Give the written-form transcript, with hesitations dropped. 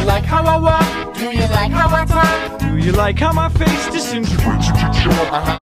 like how I walk? Do you like how I talk? Do you like how my face disintegrates?